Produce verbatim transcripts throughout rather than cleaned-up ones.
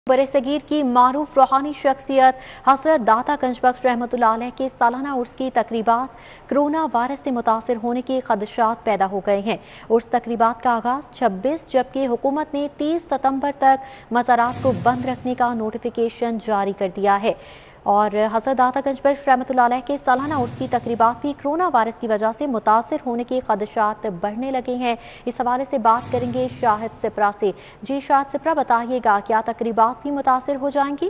बरसगीर की मारूफ रूहानी शख्सियत हज़रत दाता गंजबख्श रहमतुल्लाह अलैह के सालाना उर्स की तकरीबात कोरोना वायरस से मुतासर होने के खदशात पैदा हो गए हैं। उर्स तकरीबात का आगाज़ छब्बीस जबकि हुकूमत ने तीस सितंबर तक मज़ारात को बंद रखने का नोटिफिकेशन जारी कर दिया है। और हज़रत दाता गंजबख्श रहमतुल्लाह अलैह के सालाना उर्स की तकरीबात भी कोरोना वायरस की वजह से मुतासर होने के खदशात बढ़ने लगे हैं। इस हवाले से बात करेंगे शाहिद सिपरा से। जी शाहिद सिपरा, बताइएगा क्या तकरीबात भी मुतासर हो जाएंगी?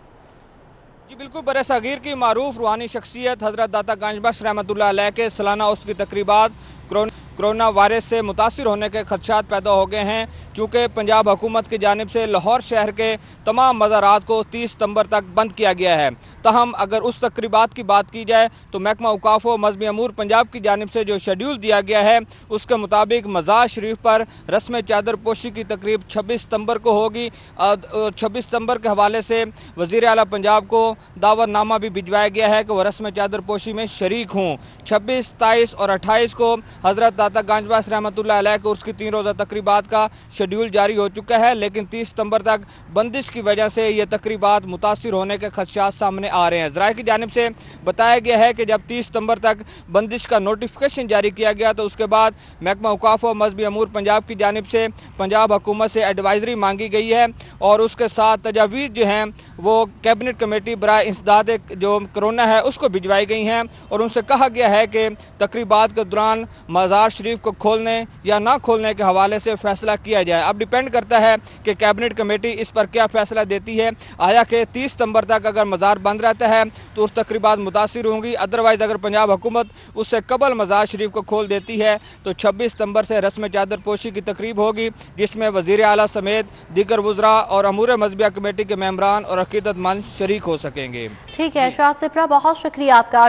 जी बिल्कुल, बरसगीर की मारूफ रूहानी शख्सियत हज़रत दाता गंजबख्श रहमतुल्लाह अलैह के सालाना उर्स की तकरीबात कोरोना वायरस से मुतासर होने के खदशात पैदा हो गए हैं, चूँकि पंजाब हुकूमत की जानिब से लाहौर शहर के तमाम मज़ारात को तीस सितंबर तक बंद किया गया है। तहम अगर उस तकरीबात की बात की जाए तो महकमा औकाफ व मज़हबी अमूर पंजाब की जानिब से जो शेड्यूल दिया गया है उसके मुताबिक मज़ार शरीफ पर रस्म चादर पोशी की तकरीब छब्बीस सितंबर को होगी। छब्बीस सितंबर के हवाले से वज़ीर आला पंजाब को दावतनामा भी भिजवाया गया है कि वह रस्म चादर पोशी में शरीक हों। छब्बीस, सताईस और अट्ठाईस को हज़रत दाता गंजबख्श रहमतुल्लाह अलैह के उर्स की तीन रोज़ा तकरीबात का शेड्यूल जारी हो चुका है, लेकिन तीस सितंबर तक बंदिश की वजह से ये तकरीबात मुतासर होने के खदशात सामने आ रहे हैं। ज़राए की जानिब से बताया गया है कि जब तीस सितंबर तक बंदिश का नोटिफिकेशन जारी किया गया तो उसके बाद महकमा औकाफ व मज़हबी अमूर पंजाब की जानिब से पंजाब हुकूमत से एडवाइजरी मांगी गई है और उसके साथ तजावीज़ जो हैं वो कैबिनेट कमेटी बराए इंसदाद जो कोरोना है उसको भिजवाई गई हैं और उनसे कहा गया है कि तकरीबात के दौरान मज़ार शरीफ को खोलने या ना खोलने के हवाले से फ़ैसला किया जाए। अब डिपेंड करता है कि कैबिनेट कमेटी इस पर क्या फ़ैसला देती है। आया कि तीस सितंबर तक अगर मज़ार बंद रहता है तो उस तकरीबात मुतासिर होंगी, अदरवाइज़ अगर पंजाब हुकूमत उससे कबल मज़ार शरीफ को खोल देती है तो छब्बीस सितंबर से रस्म चादर पोशी की तकरीब होगी, जिसमें वज़ीर आला समेत दीगर वज़रा और अमूर मज़हबिया कमेटी के मेंबरान और अक़ीदतमंद शरीक हो सकेंगे। ठीक है शाहिद सिपरा, बहुत शुक्रिया आपका।